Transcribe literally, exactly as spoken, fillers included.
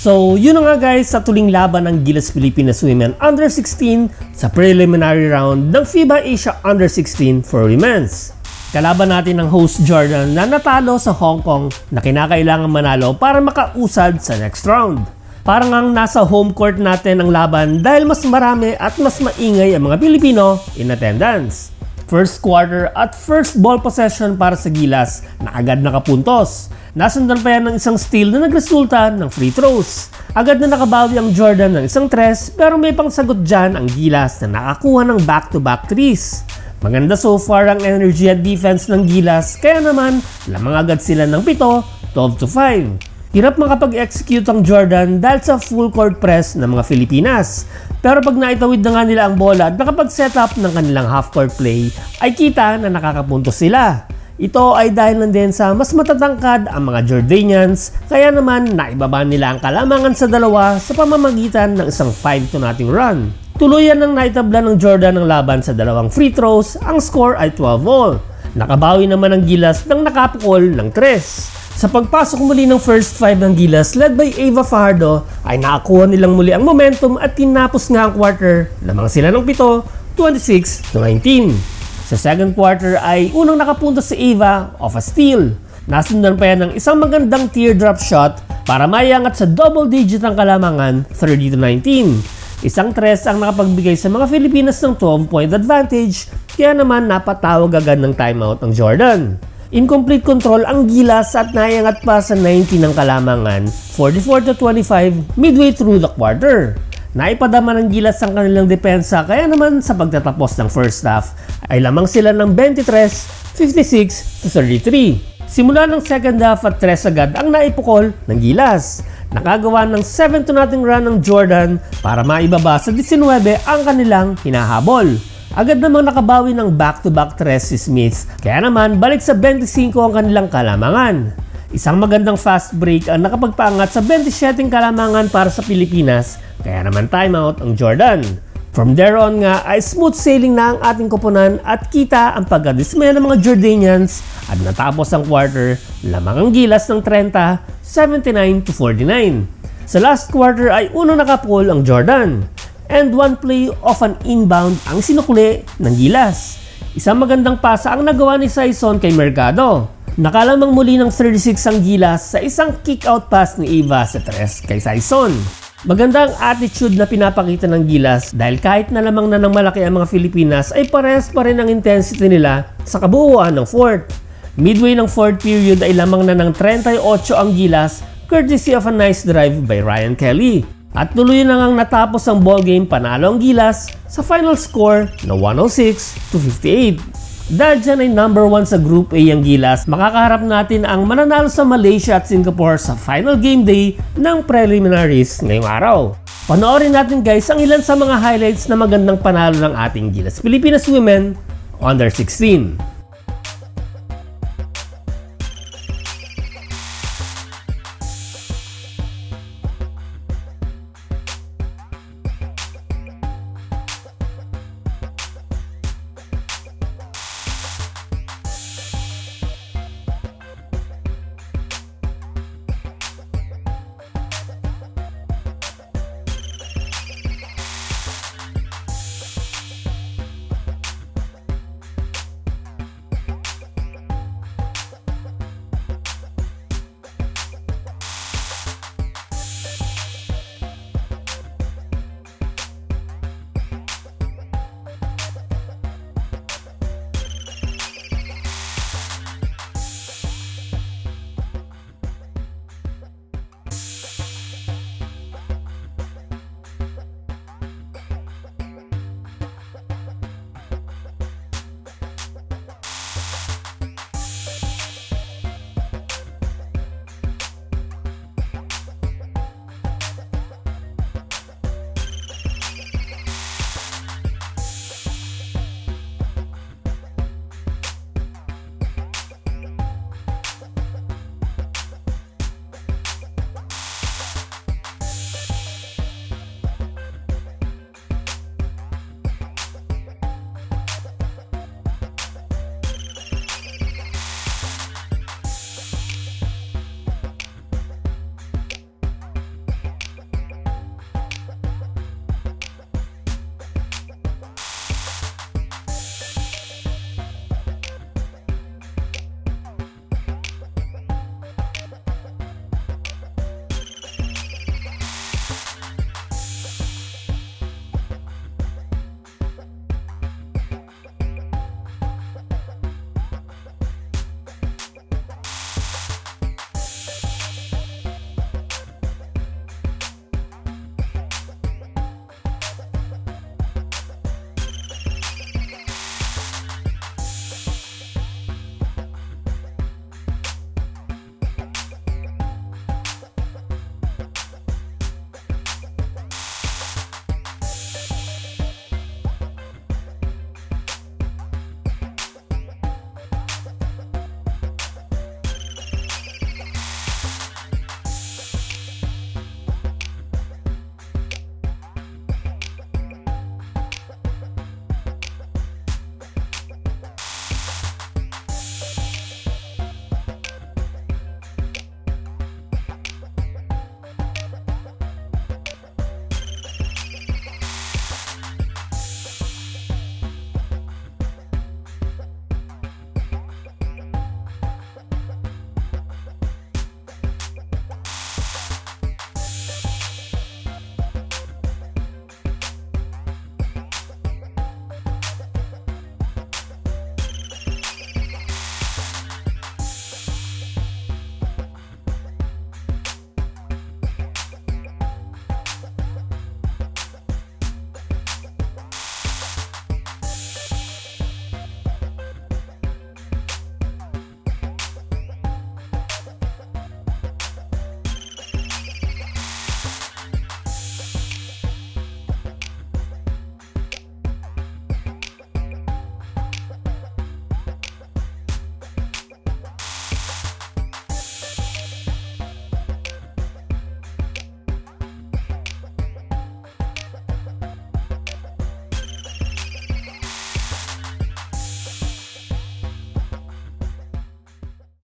So, yun na nga guys sa tuling laban ng Gilas Pilipinas Women Under sixteen sa preliminary round ng FIBA Asia Under sixteen for Women's. Kalaban natin ang host Jordan na natalo sa Hong Kong na kinakailangan manalo para makausad sa next round. Parang ang nasa home court natin ang laban dahil mas marami at mas maingay ang mga Pilipino in attendance. First quarter at first ball possession para sa Gilas na agad nakapuntos. Nasundan pa yan ng isang steal na nagresulta ng free throws. Agad na nakabawi ang Jordan ng isang tres pero may pangsagot dyan ang Gilas na nakakuha ng back-to-back threes. Maganda so far ang energy at defense ng Gilas kaya naman lamang agad sila ng pito, twelve to five. Hirap makapag-execute ang Jordan dahil sa full court press ng mga Filipinas. Pero pag naitawid na nga nila ang bola at nakapag-set up ng kanilang half-court play, ay kita na nakakapuntos sila. Ito ay dahil lang din sa mas matatangkad ang mga Jordanians, kaya naman naibaba nila ang kalamangan sa dalawa sa pamamagitan ng isang five to nothing run. Tuluyan ng naitabla ng Jordan ang laban sa dalawang free throws, ang score ay twelve all. Nakabawi naman ang Gilas ng nakapukol ng tres. Sa pagpasok muli ng first five ng Gilas led by Ava Fajardo ay nakakuha nilang muli ang momentum at tinapos nga ang quarter, lamang sila ng pito, twenty-six to nineteen. Sa second quarter ay unang nakapuntos si Ava off a steal. Nasundan pa yan ng isang magandang teardrop shot para mayangat sa double digit ang kalamangan, thirty to nineteen. Isang tres ang nakapagbigay sa mga Filipinas ng twelve point advantage, kaya naman napatawag agad ng timeout ng Jordan. Incomplete control ang Gilas at nayangat pa sa nineteen ng kalamangan, forty-four to twenty-five midway through the quarter. Naipadama ng Gilas ang kanilang depensa kaya naman sa pagtatapos ng first half ay lamang sila ng twenty-three, fifty-six to thirty-three. Simula ng second half at tres agad ang naipukol ng Gilas. Nakagawa ng seven to nothing run ng Jordan para maibaba sa nineteen ang kanilang hinahabol. Agad namang nakabawi ng back-to-back tres si Smith, kaya naman balik sa twenty-five ang kanilang kalamangan. Isang magandang fast break ang nakapagpaangat sa twenty-seven kalamangan para sa Pilipinas, kaya naman timeout ang Jordan. From there on nga ay smooth sailing na ang ating koponan at kita ang pagkadismaya ng mga Jordanians at natapos ang quarter, lamang ang Gilas ng thirty, seventy-nine to forty-nine. Sa last quarter ay unang nakapukol ang Jordan. And one play of an inbound ang sinukli ng Gilas. Isang magandang pasa ang nagawa ni Saison kay Mercado. Nakalamang muli ng thirty-six ang Gilas sa isang kick-out pass ni Eva sa tres kay Saison. Maganda ang attitude na pinapakita ng Gilas dahil kahit na lamang na ng malaki ang mga Filipinas ay parehas pa rin ang intensity nila sa kabuuan ng fourth. Midway ng fourth period ay lamang na ng thirty-eight ang Gilas courtesy of a nice drive by Ryan Kelly. At tuloy na ngang natapos ang ballgame, panalo ang Gilas sa final score na one oh six to fifty-eight. Dahil dyan ay number one sa Group A ang Gilas, makakaharap natin ang mananalo sa Malaysia at Singapore sa final game day ng preliminaries ngayong araw. Panoorin natin guys ang ilan sa mga highlights na magandang panalo ng ating Gilas Pilipinas Women Under sixteen.